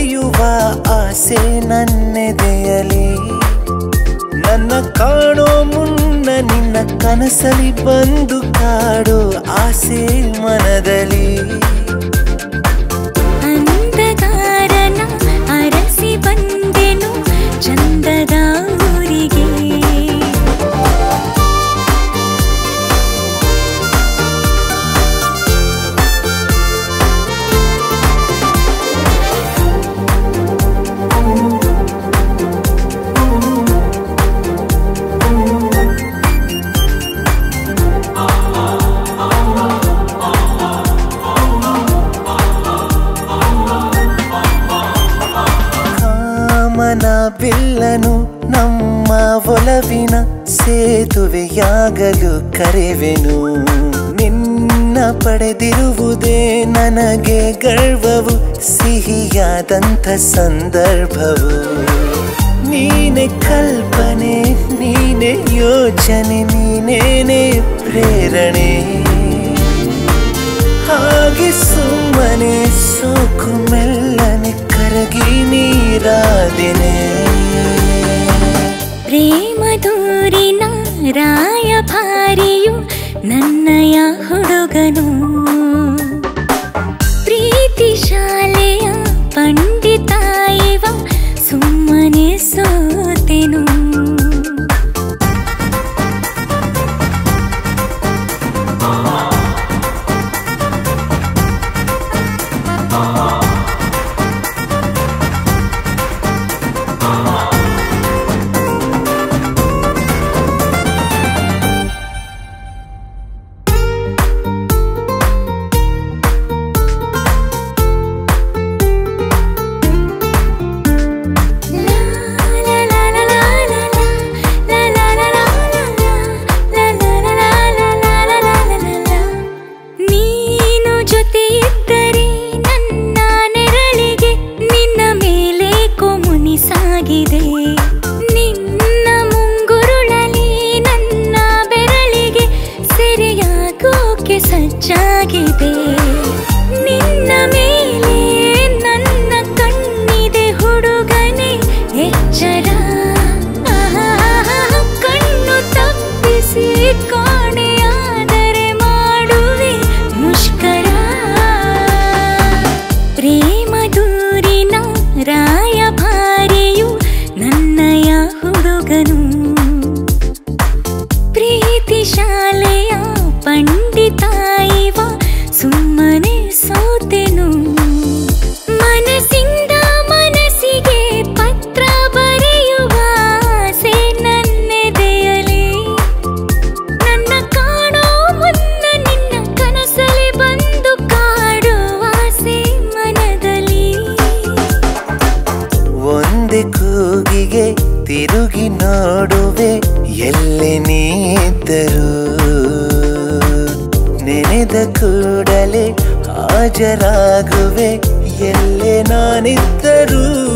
ಬರೆಯುವ ಆಸೆ ನನ್ನೆದೆಯಲಿ ನನ್ನ ಕಾಣೋ ಮುನ್ನ ನಿನ್ನ ಕನಸಲಿ ಬಂದು ಕಾಡೋ ಆಸೆ ಮನದಲ್ಲಿ ಅಂಧಕಾರನ ಅರಸಿ ಬಂದೆನು ಚಂದದ ಊರಿಗೆ ಬಿಲ್ಲನು ನಮ್ಮ ಒಲವಿನ ಸೇತುವೆಯಾಗಲು ಕರೆವೆನು ನಿನ್ನ ಪಡೆದಿರುವುದೇ ನನಗೆ ಗರ್ವವು ಸಿಹಿಯಾದಂಥ ಸಂದರ್ಭವು ನೀನೆ ಕಲ್ಪನೆ ನೀನೆ ಯೋಚನೆ ನೀನೇನೆ ಪ್ರೇರಣೆ ಹಾಗೆ ಸುಮ್ಮನೆ ಸೋಕು ಮೆಲ್ಲನೆ ಕರಗಿ ನೀರಾದಿನೆ ಪ್ರೇಮ ದೂರಿನ ರಾಯಭಾರಿಯು ನನ್ನಯ ಹುಡುಗನು ಪ್ರೀತಿ ಶಾಲೆಯ ಪಂಡಿತ ಇವ ಸುಮ್ಮನೆ ಸೋತೆನು ನಿನ್ನ ಮುಂಗುರುಳಲಿ ನನ್ನ ಬೆರಳಿಗೆ ಸೆರೆಯಾಗೋಕೆ ಸಜ್ಜಾಗಿದೆ ನಿನ್ನ ಮೇಲೆ ನನ್ನ ಕಣ್ಣಿದೆ ಹುಡುಗನೇ ಎಚ್ಚರ ಕಣ್ಣು ತಪ್ಪಿಸಿ ಕಾಣೆಯಾದರೆ ಮಾಡುವೆ ಮುಷ್ಕರ ಪ್ರೇಮ ದೂರಿನ ರಾಯಭಾರಿಯು ನನ್ನಯ ಹುಡುಗನು ಪ್ರೀತಿ ಶಾಲೆಯ ಪಂಡಿತ ಇವ ಸುಮ್ಮನೆ ಸೋತೆನು ಮನಸ್ಸಿಂದ ಮನಸ್ಸಿಗೆ ಪತ್ರ ಬರೆಯುವ ಆಸೆ ನನ್ನೆದೆಯಲಿ ನನ್ನ ಕಾಣೋ ಮುನ್ನ ನಿನ್ನ ಕನಸಲಿ ಬಂದು ಕಾಡುವ ಆಸೆ ಮನದಲ್ಲಿ ಒಂದೇ ಕೂಗಿಗೆ ತಿರುಗಿ ನೋಡುವೆ ಎಲ್ಲೆ ನೀದ್ದರು ನೆನೆದ ಕೂಡಲೇ ಹಾಜರಾಗುವೆ ಎಲ್ಲೆ ನಾನಿದ್ದರೂ